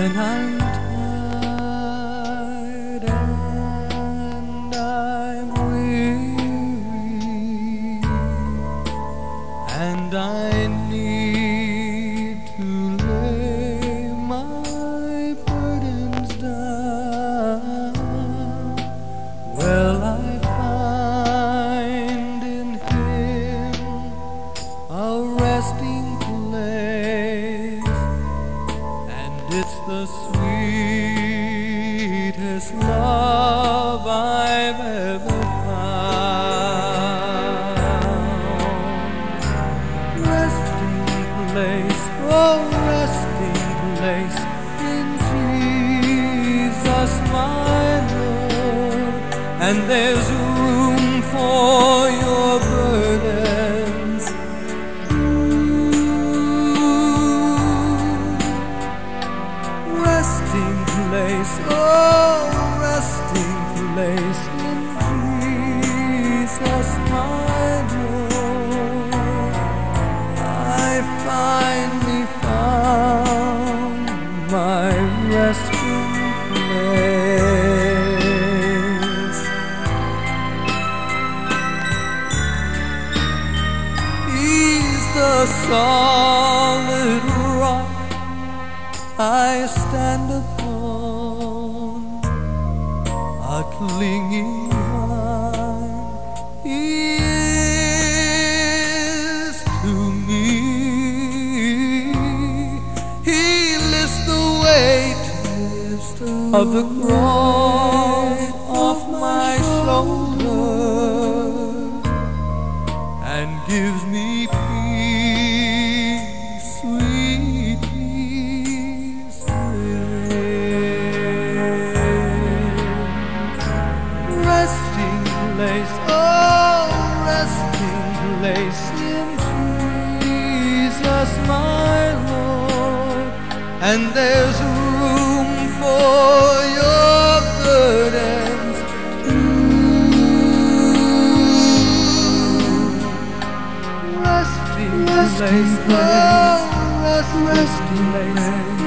when I'm tired and I'm weary, and I need to lay my burdens down. Well, I find in Him a resting place, and it's the sweetest love I've ever found. Resting place, oh resting place in Jesus my Lord, and there's room for your burdens. Resting place, oh resting place in Jesus my Lord, I finally found my resting place. He's the solid rock I stand upon, a clinging vine He is to me. He lifts the weight of the cross off my shoulders and gives me peace, sweet peace within. Resting place, oh resting place in Jesus my Lord, and there's room for your burdens too. Resting place, oh resting place